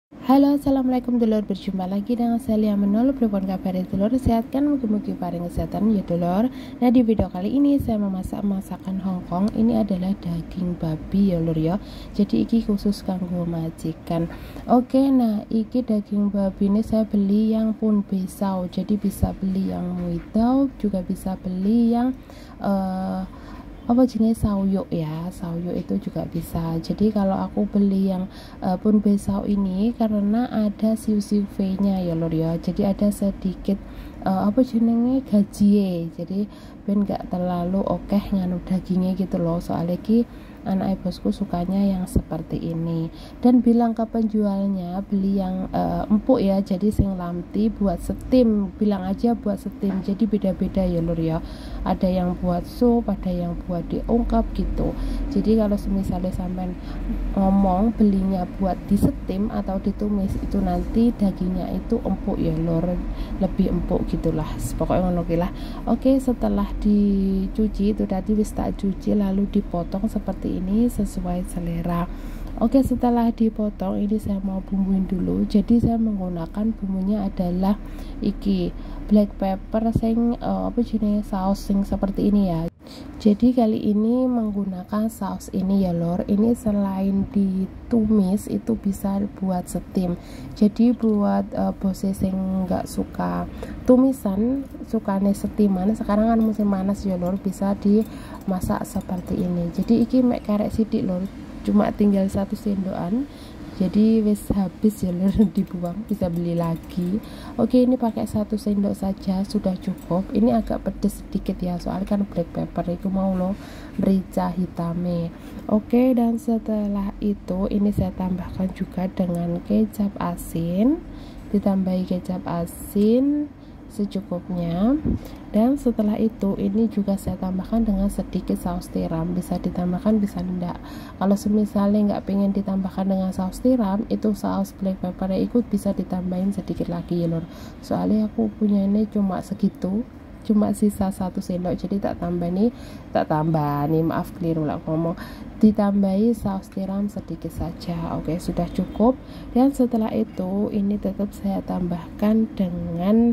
Halo, assalamualaikum dulur, berjumpa lagi dengan saya Menol. Pripun kabar dulur, sehat kan? Mugi-mugi paring kesehatan ya dulur. Nah, di video kali ini saya memasak masakan Hongkong. Ini adalah daging babi ya lur ya. Jadi iki khusus kanggo majikan. Oke, nah iki daging babi ini saya beli yang pun besau. Jadi bisa beli yang muidau, juga bisa beli yang apa jenis sauyuk ya, sauyuk itu juga bisa. Jadi kalau aku beli yang pun besau ini karena ada siu-siu V-nya ya lur ya, jadi ada sedikit apa jenenge gaji, jadi ben gak terlalu okeh nganu dagingnya gitu loh. Soalnya ki anak bosku sukanya yang seperti ini, dan bilang ke penjualnya beli yang empuk ya, jadi sing lamti buat steam, bilang aja buat steam. Jadi beda-beda ya lur ya, ada yang buat sup, ada yang buat diungkap gitu. Jadi kalau misalnya sampai ngomong belinya buat di steam atau ditumis, itu nanti dagingnya itu empuk ya lur, lebih empuk gitulah pokoknya ngono lah. Oke, setelah dicuci itu tadi wis tak cuci, lalu dipotong seperti ini sesuai selera. Oke, setelah dipotong ini saya mau bumbuin dulu. Jadi saya menggunakan bumbunya adalah iki black pepper sing apa jenis saus sing seperti ini ya. Jadi kali ini menggunakan saus ini ya lor. Ini selain ditumis itu bisa buat steam. Jadi buat bose sing nggak suka tumisan, sukane steaman, sekarang kan musim panas ya lor, bisa dimasak seperti ini. Jadi iki mek karek sidik lor, cuma tinggal 1 sendokan. Jadi wis habis ya lur, dibuang, bisa beli lagi. Oke, ini pakai 1 sendok saja sudah cukup. Ini agak pedes sedikit ya, soalnya kan black pepper itu mau lo merica hitame. Oke, dan setelah itu ini saya tambahkan juga dengan kecap asin, ditambahi kecap asin secukupnya. Dan setelah itu ini juga saya tambahkan dengan sedikit saus tiram, bisa ditambahkan bisa enggak. Kalau semisalnya nggak pengen ditambahkan dengan saus tiram, itu saus black pepper ikut bisa ditambahin sedikit lagi ya lor. Soalnya aku punya ini cuma segitu, cuma sisa 1 sendok, jadi tak tambah nih, maaf keliru lah ngomong, ditambahi saus tiram sedikit saja. Oke, sudah cukup. Dan setelah itu ini tetap saya tambahkan dengan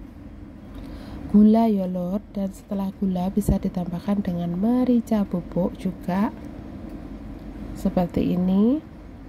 gula ya lor, dan setelah gula bisa ditambahkan dengan merica bubuk juga seperti ini.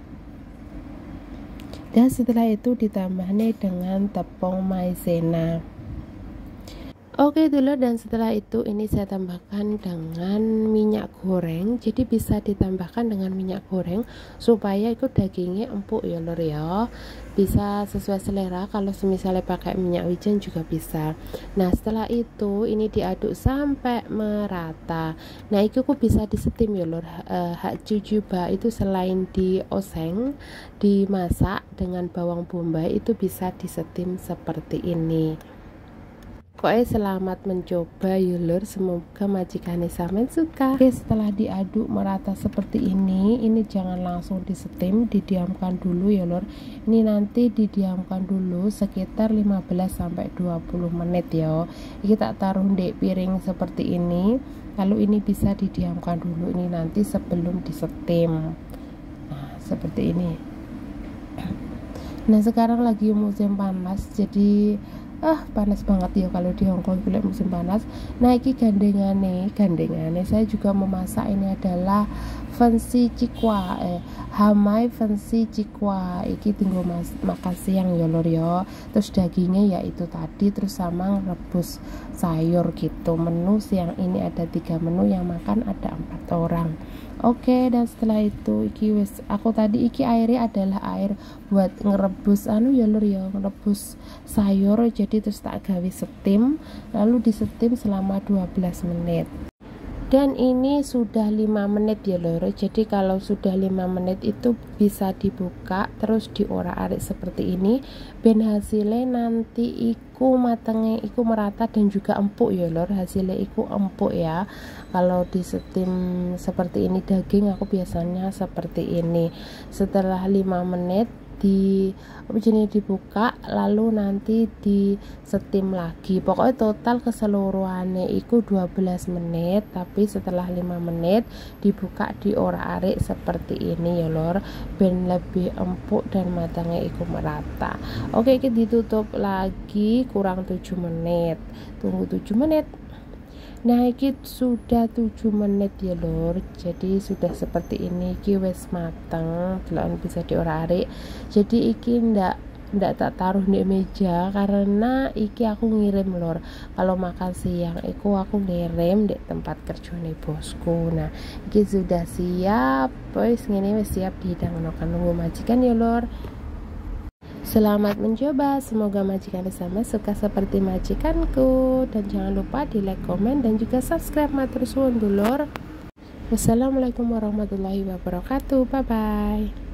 Dan setelah itu ditambah nih dengan tepung maizena. Oke dulu, dan setelah itu ini saya tambahkan dengan minyak goreng. Jadi bisa ditambahkan dengan minyak goreng supaya itu dagingnya empuk ya lor ya. Bisa sesuai selera, kalau misalnya pakai minyak wijen juga bisa. Nah setelah itu ini diaduk sampai merata. Nah itu kok bisa di steam ya lor. Hak jujuba itu selain dioseng, dimasak dengan bawang bombay, itu bisa di steam seperti ini. Pokoknya selamat mencoba ya lur, semoga majikan sampean suka. Oke, setelah diaduk merata seperti ini jangan langsung di steam, didiamkan dulu ya lur. Ini nanti didiamkan dulu sekitar 15-20 menit ya. Ini tak taruh di piring seperti ini, lalu ini bisa didiamkan dulu ini nanti sebelum di steam. Nah seperti ini. Nah sekarang lagi musim panas, jadi panas banget ya kalau di Hongkong kulit musim panas. Nah ini gandengane saya juga memasak. Ini adalah fancy cikwa, hamai fancy cikwa. Iki tinggal makan siang ya lor ya. Terus dagingnya ya itu tadi, terus sama rebus sayur gitu. Menu siang ini ada 3 menu, yang makan ada 4 orang. Oke, dan setelah itu iki wis aku tadi iki airnya adalah air buat ngerebus ya lur ya, ngerebus sayur. Jadi terus tak gawe steam, lalu di steam selama 12 menit. Dan ini sudah 5 menit ya lor. Jadi kalau sudah 5 menit itu bisa dibuka, terus diorak-arik seperti ini, ben hasilnya nanti iku matengnya iku merata dan juga empuk ya lor. Hasilnya iku empuk ya. Kalau di steam seperti ini daging, aku biasanya seperti ini. Setelah 5 menit dibuka lalu nanti di steam lagi. Pokoknya total keseluruhannya itu 12 menit, tapi setelah 5 menit dibuka diorak-arik seperti ini ya lor, ben lebih empuk dan matangnya itu merata. Oke, kita ditutup lagi kurang 7 menit, tunggu 7 menit. Nah, iki sudah 7 menit ya lor, jadi sudah seperti ini, iki wis mateng, delok bisa diorak-arik. Jadi iki ndak tak taruh di meja karena iki aku ngirim lor. Kalau makan siang iku aku ngirim di tempat kerjane bosku. Nah, iki sudah siap, wis ngene wis siap dihidangno nunggu majikan ya lor. Selamat mencoba, semoga majikan bersama suka seperti majikanku, dan jangan lupa di like, komen, dan juga subscribe. Matur suwun dulur. Wassalamualaikum warahmatullahi wabarakatuh. Bye bye.